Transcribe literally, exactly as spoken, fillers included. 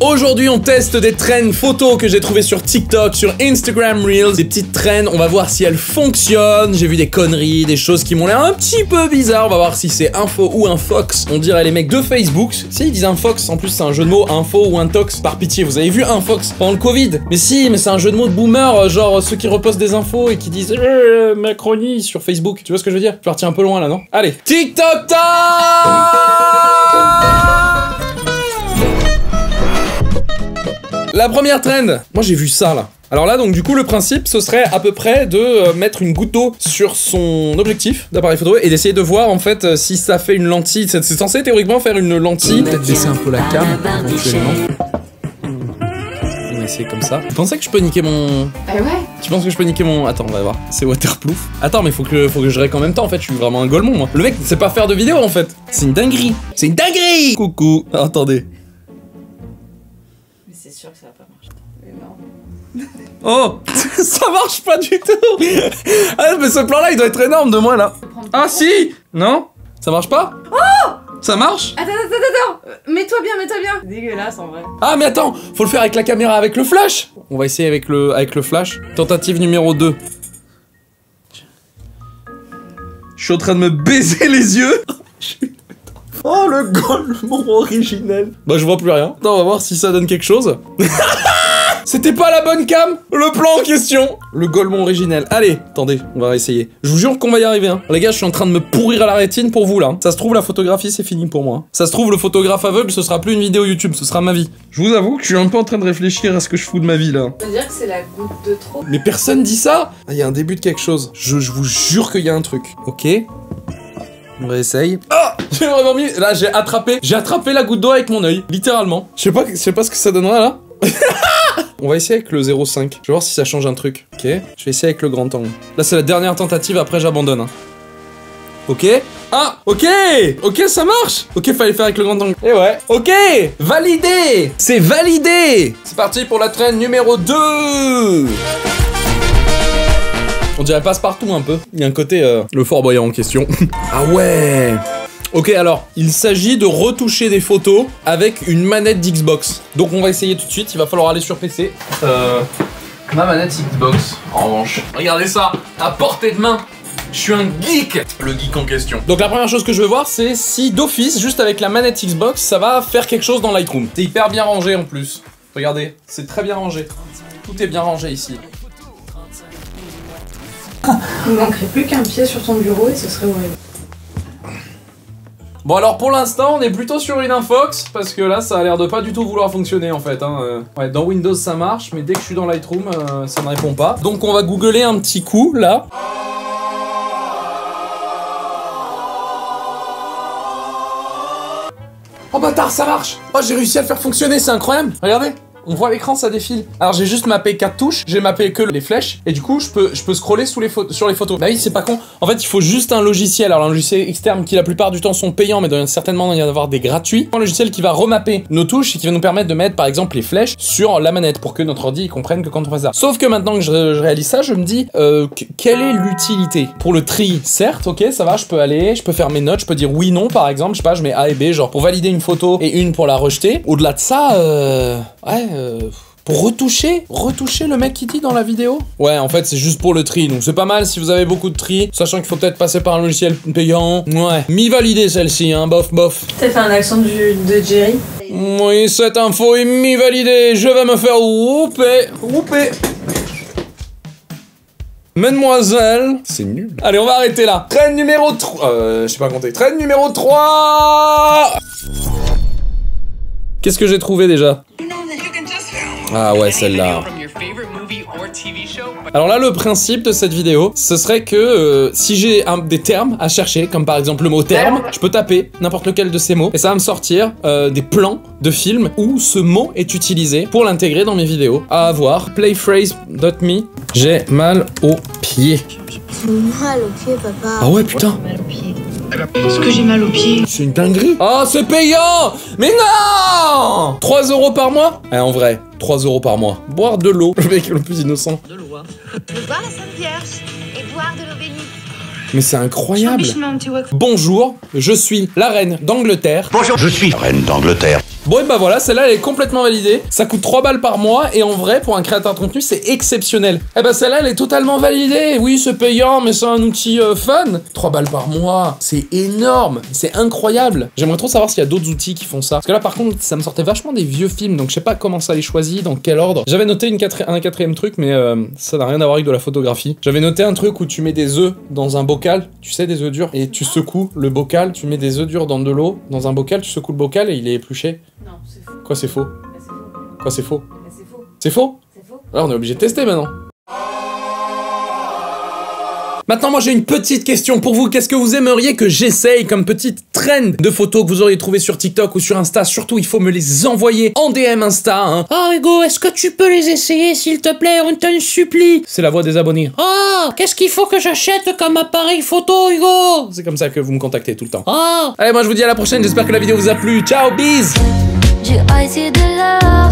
Aujourd'hui on teste des trends photos que j'ai trouvées sur TikTok, sur Instagram Reels. Des petites trends, on va voir si elles fonctionnent. J'ai vu des conneries, des choses qui m'ont l'air un petit peu bizarres. On va voir si c'est info ou un fox. On dirait les mecs de Facebook. Si ils disent un fox, en plus c'est un jeu de mots, info ou un tox. Par pitié, vous avez vu un fox pendant le Covid? Mais si, mais c'est un jeu de mots de boomer, genre ceux qui repostent des infos et qui disent euh, Macronie sur Facebook. Tu vois ce que je veux dire? Je suis parti un peu loin là, non? Allez, TikTok time. La première trend, moi j'ai vu ça là. Alors là, donc du coup, le principe, ce serait à peu près de euh, mettre une goutte d'eau sur son objectif d'appareil photo et d'essayer de voir en fait euh, si ça fait une lentille. C'est censé théoriquement faire une lentille. Peut-être baisser un peu la cam, éventuellement. On va essayer comme ça. Tu pensais que je peux niquer mon... Ah ouais? Tu penses que je peux niquer mon... Attends, on va voir. C'est waterproof. Attends, mais faut que, faut que je règle en même temps en fait. Je suis vraiment un golemon moi. Le mec ne sait pas faire de vidéo en fait. C'est une dinguerie. C'est une dinguerie. Coucou. Ah, attendez. Mais c'est sûr que ça va pas marcher. Mais non. Oh, ça marche pas du tout. Ah mais ce plan là il doit être énorme de moi là. Ah si. Non. Ça marche pas. Oh. Ça marche. Attends, attends, attends, attends. Mets-toi bien, mets-toi bien. C'est dégueulasse en vrai. Ah mais attends, faut le faire avec la caméra, avec le flash. On va essayer avec le, avec le flash. Tentative numéro deux. Je suis en train de me baiser les yeux. Oh le golemon originel. Bah je vois plus rien. Attends, on va voir si ça donne quelque chose. C'était pas la bonne cam. Le plan en question. Le golemon originel. Allez, attendez, on va essayer. Je vous jure qu'on va y arriver hein. Les gars, je suis en train de me pourrir à la rétine pour vous là. Ça se trouve la photographie c'est fini pour moi. Ça se trouve le photographe aveugle ce sera plus une vidéo YouTube, ce sera ma vie. Je vous avoue que je suis un peu en train de réfléchir à ce que je fous de ma vie là. Ça veut dire que c'est la goutte de trop. Mais personne dit ça. Ah, il y a un début de quelque chose. Je, je vous jure qu'il y a un truc. Ok. On réessaye. Ah, j'ai vraiment mis... Là, j'ai attrapé... J'ai attrapé la goutte d'eau avec mon œil. Littéralement. Je sais pas, je sais pas ce que ça donnera, là. On va essayer avec le zéro virgule cinq. Je vais voir si ça change un truc. Ok. Je vais essayer avec le grand angle. Là, c'est la dernière tentative. Après, j'abandonne. Hein. Ok. Ah, ok. Ok, ça marche. Ok, fallait faire avec le grand angle. Et ouais. Ok. Validé. C'est validé. C'est parti pour la traîne numéro deux. On dirait passe-partout un peu. Il y a un côté euh, le Fort Boyard en question. Ah ouais. Ok, alors, il s'agit de retoucher des photos avec une manette d'Xbox. Donc on va essayer tout de suite, il va falloir aller sur P C. Euh, ma manette Xbox, en revanche. Regardez ça, à portée de main. Je suis un geek. Le geek en question. Donc la première chose que je veux voir, c'est si d'office, juste avec la manette Xbox, ça va faire quelque chose dans Lightroom. C'est hyper bien rangé en plus. Regardez, c'est très bien rangé. Tout est bien rangé ici. Il ne manquerait plus qu'un pied sur ton bureau et ce serait horrible. Bon alors pour l'instant on est plutôt sur une infox parce que là ça a l'air de pas du tout vouloir fonctionner en fait hein. euh, ouais, dans Windows ça marche mais dès que je suis dans Lightroom euh, ça ne répond pas. Donc on va googler un petit coup là. Oh bâtard ça marche. Oh j'ai réussi à le faire fonctionner, c'est incroyable. Regardez. On voit l'écran, ça défile. Alors j'ai juste mappé quatre touches, j'ai mappé que les flèches, et du coup je peux, je peux scroller sous les sur les photos. Bah oui, c'est pas con. En fait, il faut juste un logiciel. Alors un logiciel externe qui la plupart du temps sont payants, mais il doit certainement y en avoir des gratuits. Un logiciel qui va remapper nos touches et qui va nous permettre de mettre par exemple les flèches sur la manette pour que notre ordi il comprenne que quand on fait ça. Sauf que maintenant que je, je réalise ça, je me dis euh, quelle est l'utilité? Pour le tri, certes, ok, ça va, je peux aller, je peux faire mes notes, je peux dire oui, non par exemple, je sais pas, je mets A et B, genre pour valider une photo et une pour la rejeter. Au-delà de ça, euh, ouais. Euh, pour retoucher, retoucher le mec qui dit dans la vidéo. Ouais, en fait, c'est juste pour le tri, donc c'est pas mal si vous avez beaucoup de tri, sachant qu'il faut peut-être passer par un logiciel payant. Ouais, mi-validé celle-ci, hein, bof, bof. T'as fait un accent du, de Jerry? Oui, cette info est mi-validée, je vais me faire whooper, whooper. Mademoiselle, c'est nul. Allez, on va arrêter là. Traîne numéro trois, euh, je sais pas compter. Traîne numéro trois. Qu'est-ce que j'ai trouvé déjà? Ah ouais, celle-là. Alors là, le principe de cette vidéo, ce serait que euh, si j'ai des termes à chercher, comme par exemple le mot terme, je peux taper n'importe lequel de ces mots et ça va me sortir euh, des plans de films où ce mot est utilisé pour l'intégrer dans mes vidéos. À voir, playphrase dot me. J'ai mal au pied. J'ai mal au pied, papa. Ah ouais, putain. J'ai mal au pied. Est-ce que j'ai mal au pied? C'est une dinguerie. Oh, c'est payant. Mais non, trois euros par mois. Eh, en vrai, trois euros par mois. Boire de l'eau. Le mec le plus innocent. De l'eau, hein. Boire la Sainte Vierge et boire de l'eau bénite. Mais c'est incroyable. Bonjour, je suis la reine d'Angleterre. Bonjour, je suis reine d'Angleterre. Bon et bah voilà, celle-là elle est complètement validée. Ça coûte trois balles par mois et en vrai pour un créateur de contenu c'est exceptionnel. Et bah celle-là elle est totalement validée. Oui c'est payant mais c'est un outil euh, fun. trois balles par mois, c'est énorme, c'est incroyable. J'aimerais trop savoir s'il y a d'autres outils qui font ça. Parce que là par contre ça me sortait vachement des vieux films donc je sais pas comment ça les choisit, dans quel ordre. J'avais noté une quatri- un quatrième truc mais euh, ça n'a rien à voir avec de la photographie. J'avais noté un truc où tu mets des œufs dans un bocal, tu sais des œufs durs, et tu secoues le bocal, tu mets des œufs durs dans de l'eau, dans un bocal, tu secoues le bocal et il est épluché. Non, c'est faux. Quoi c'est faux? Bah, c'est faux. Quoi c'est faux? Bah, c'est faux. C'est faux? C'est faux. Alors on est obligé de tester maintenant. Maintenant, moi j'ai une petite question pour vous. Qu'est-ce que vous aimeriez que j'essaye comme petite trend de photos que vous auriez trouvé sur TikTok ou sur Insta? Surtout, il faut me les envoyer en D M Insta. Hein. Oh Hugo, est-ce que tu peux les essayer s'il te plaît? On t'en supplie. C'est la voix des abonnés. Oh, qu'est-ce qu'il faut que j'achète comme appareil photo, Hugo? C'est comme ça que vous me contactez tout le temps. Oh. Allez, moi je vous dis à la prochaine. J'espère que la vidéo vous a plu. Ciao, bis. J'ai essayé de là.